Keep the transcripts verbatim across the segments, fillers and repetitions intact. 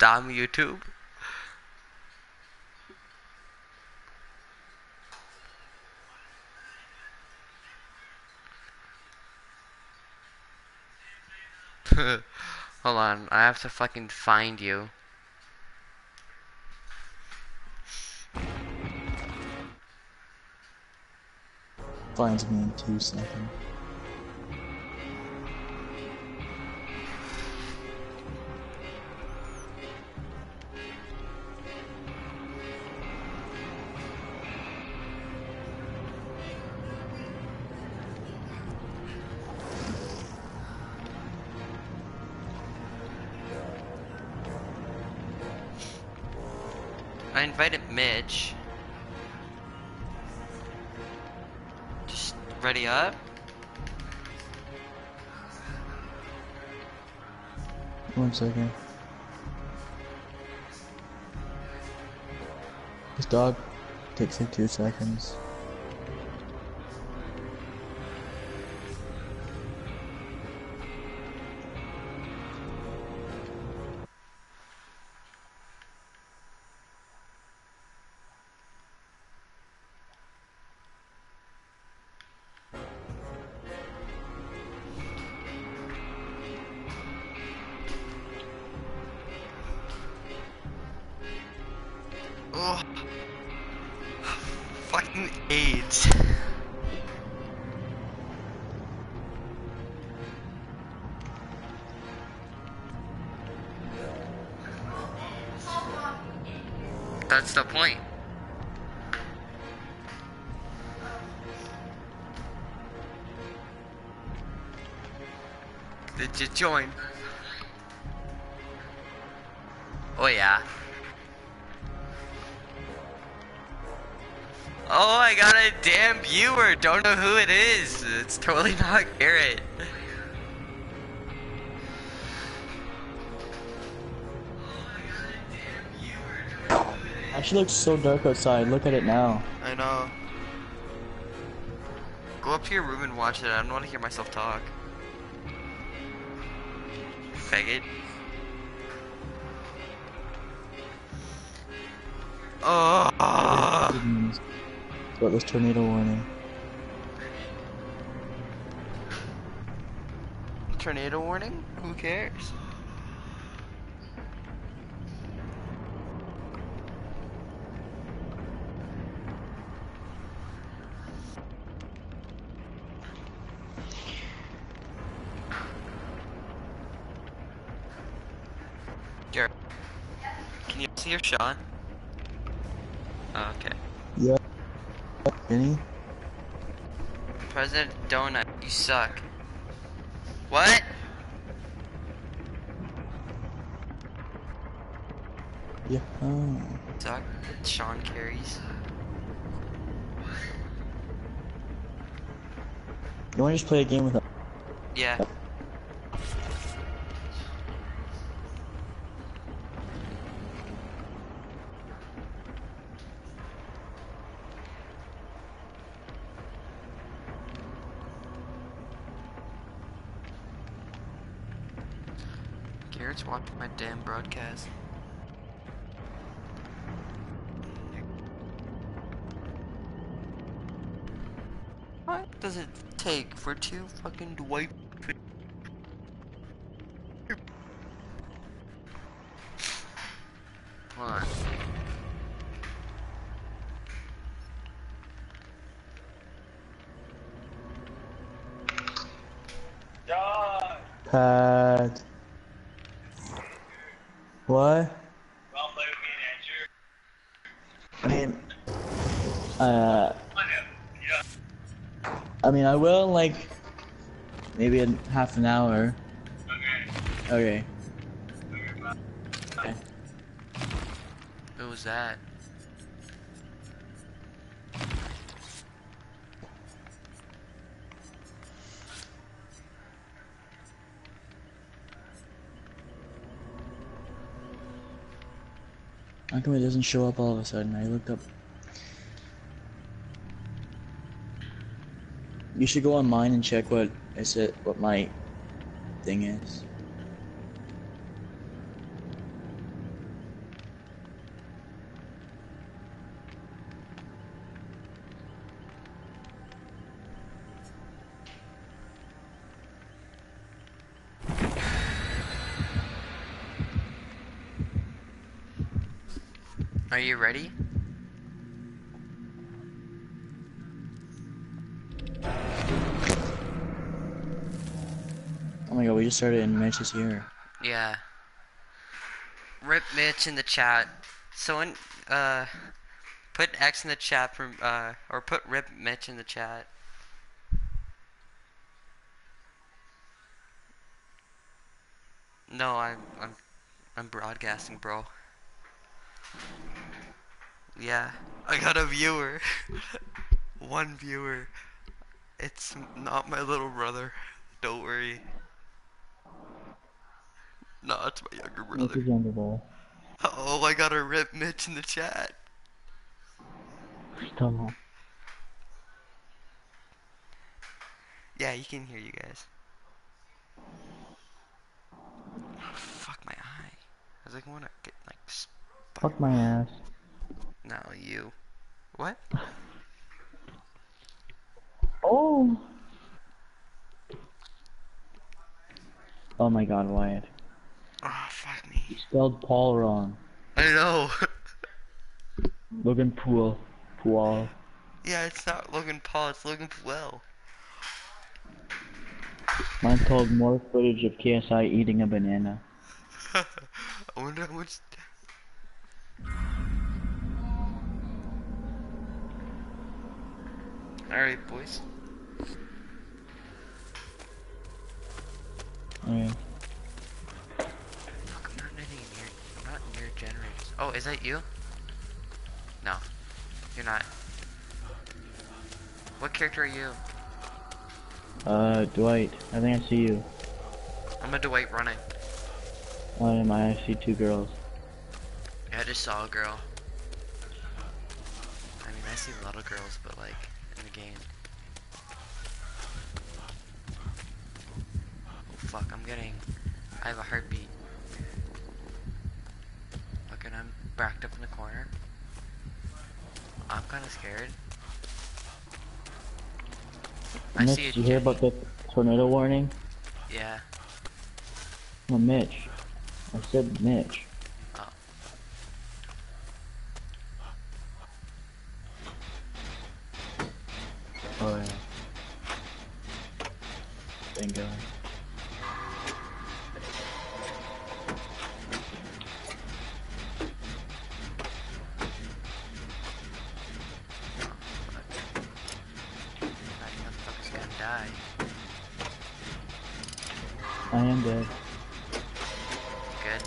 Damn YouTube. Hold on, I have to fucking find you. Finds me in two seconds. I invited Mitch. Just ready up. One second. This dog takes like two seconds. Oh, fucking AIDS. That's the point. Did you join? Oh yeah. Oh, I got a damn viewer. Don't know who it is. It's totally not Garrett. Actually looks so dark outside. Look at it now. I know. Go up to your room and watch it. I don't want to hear myself talk. Faggot. Oh. About this tornado warning. Tornado warning? Who cares? Garrett, can you see your shot? Oh, okay. Yeah. Any? President Donut, you suck. What? Yeah. Oh. Suck? Sean carries. You wanna just play a game with us? Yeah. Garrett's watching my damn broadcast. What does it take for two fucking Dwight? Hold on. Pat. What? I mean, uh, I mean, I will in like maybe in half an hour. Okay. Okay. Who was that? How come it doesn't show up all of a sudden? I looked up. You should go on mine and check what is it, what my thing is. Are you ready? Oh my god, we just started and Mitch is here. Yeah. Rip Mitch in the chat. Someone, uh, put X in the chat from, uh, or put Rip Mitch in the chat. No, I'm, I'm, I'm broadcasting, bro. Yeah. I got a viewer. One viewer. It's not my little brother. Don't worry. No, it's my younger Mitch brother. is younger boy. Oh, I got a Rip Mitch in the chat. Still not. Yeah, he can hear you guys. Oh, fuck my eye. I was like, I wanna get like Fuck spider. my ass. No, you. What? Oh! Oh my god, Wyatt. Oh, fuck me. You spelled Paul wrong. I know. Logan Pool. Pual. Yeah, it's not Logan Paul, it's Logan Puel. Mine told more footage of K S I eating a banana. I wonder how much. Alright, boys. Okay. Fuck, I'm not near, I'm not near generators. Oh, is that you? No, you're not. What character are you? Uh, Dwight. I think I see you. I'm a Dwight running. Why am I? I see two girls. Yeah, I just saw a girl. I mean, I see a lot of girls, but like, in the game. Oh fuck, I'm getting... I have a heartbeat. Look, and I'm backed up in the corner. I'm kinda scared. I Mitch, see a did you hear Jenny. about the tornado warning? Yeah. No, Mitch. I said Mitch. Oh. Oh yeah. Thank God. That motherfucker's gonna die. I am dead. Good.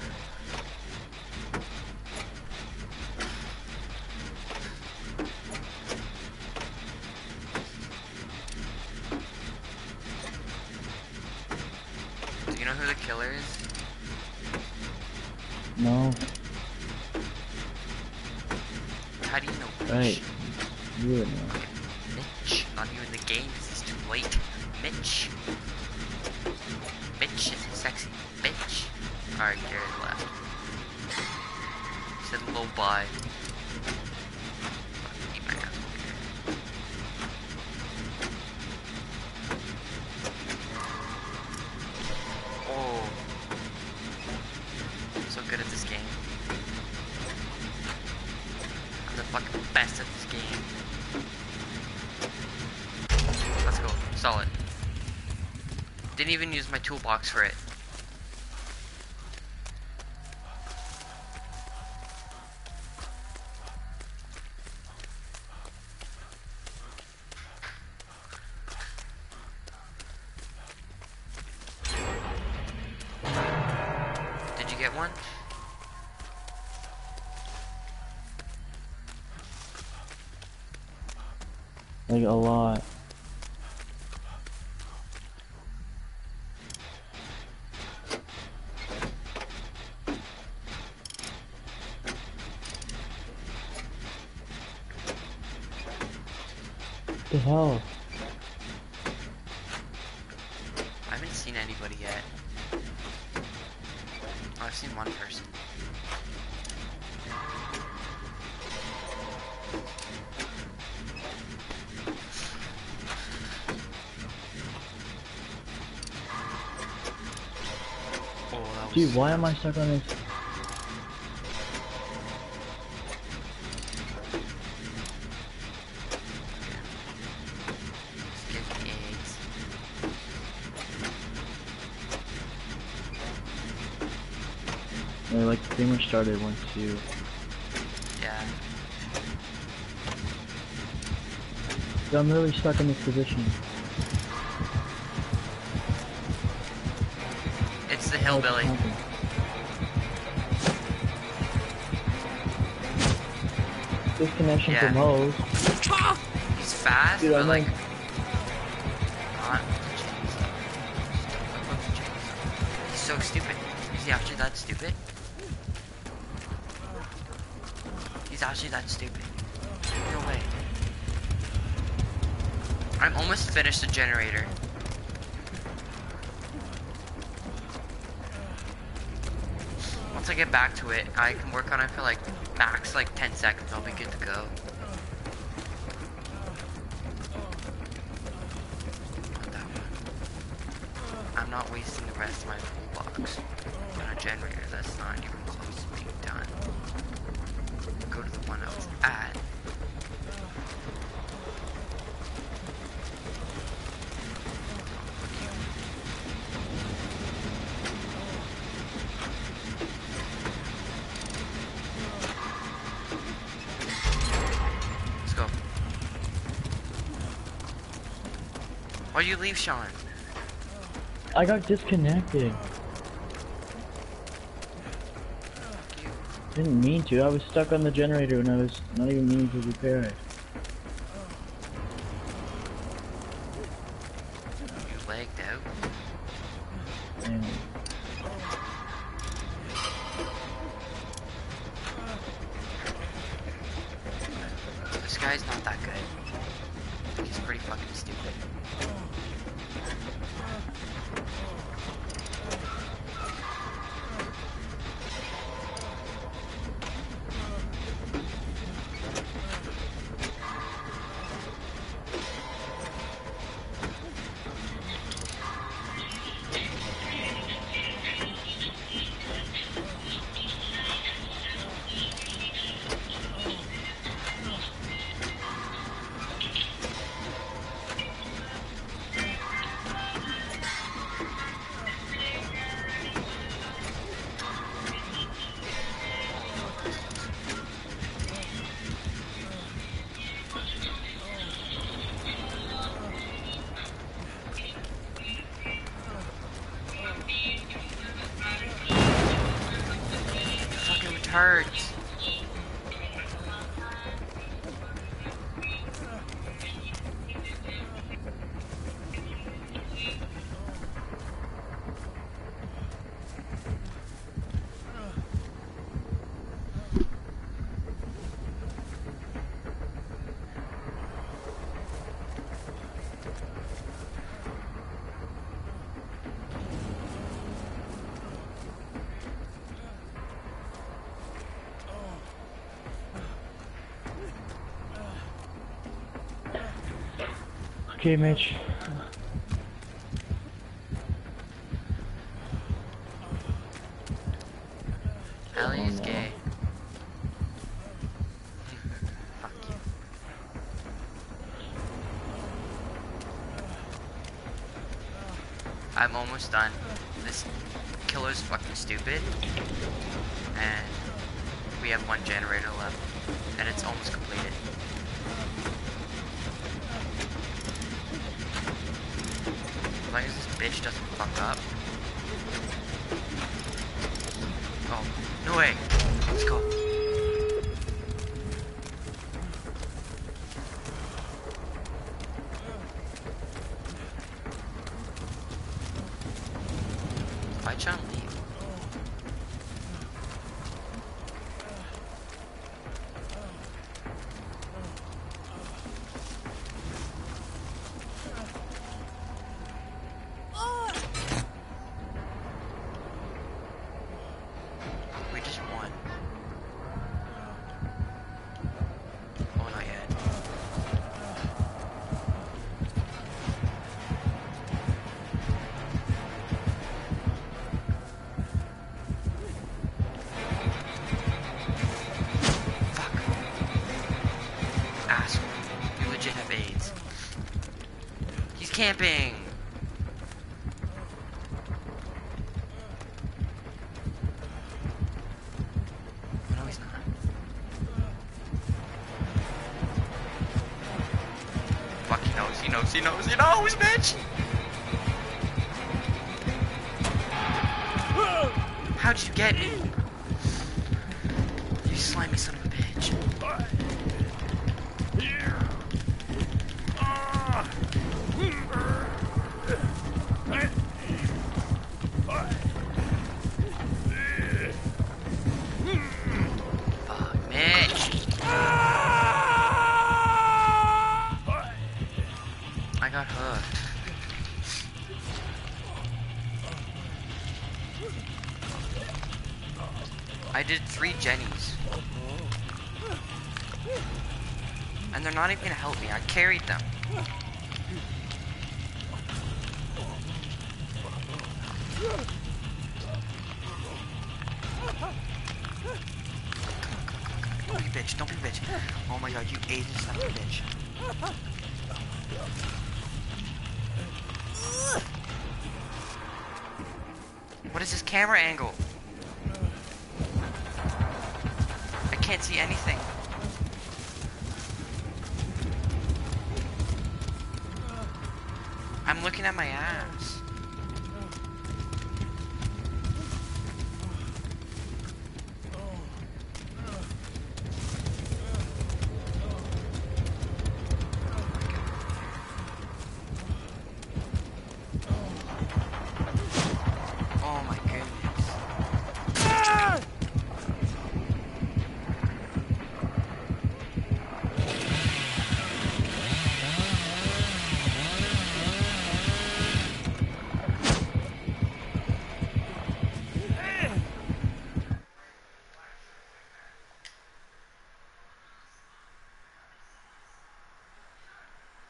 Do you know who the killer is? No. How do you know? Right. You would know. Mitch. Not even the game, 'cause it's too late. Mitch. Mitch is sexy. Mitch. Alright, Garrett left. He said low bye. Eat my asshole, Garrett. Oh. I'm so good at this game. I'm the fucking best at this game. Let's go. Solid. Didn't even use my toolbox for it. Did you get one? Like a lot. What the hell? I haven't seen anybody yet. Oh, I've seen one person. Oh, that was Dude, why am I stuck on this? pretty much started once you... Yeah. So I'm really stuck in this position. It's the How did hillbilly. this happen? Disconnection Yeah. from hose. He's fast, Dude, but I'm like like... not with the chainsaw. Don't with the chainsaw. He's so stupid. Is he actually that stupid? He's actually that stupid. No way. I'm almost finished the generator. Once I get back to it, I can work on it for like max like ten seconds. I'll be good to go. Not that one. I'm not wasting the rest of my full box on a generator that's not even close to being done. Go to the one I was at. Let's go. Why'd you leave, Sean? I got disconnected. You, Didn't mean to. I was stuck on the generator and I was not even meaning to repair it. you lagged out. And This guy's not that good. He's pretty fucking stupid. Fucking retards. okay, Mitch. Ellie's no. gay. Fuck you. I'm almost done. This killer's fucking stupid. And we have one generator left. And it's almost completed. As long as this bitch doesn't fuck up. Oh, no way. Let's go. Why'd Sean leave? We just won. Oh, not yet. Fuck. Asshole. You legit have AIDS. He's camping. he knows, he knows, he knows, bitch! How'd you get me? You slimy son of a bitch. Fuck, Mitch. I got hooked. I did three Jennies. And they're not even gonna help me. I carried them. Don't be a bitch, don't be a bitch. Oh my god, you Asian son of a bitch. What is this camera angle? I can't see anything. I'm looking at my ass.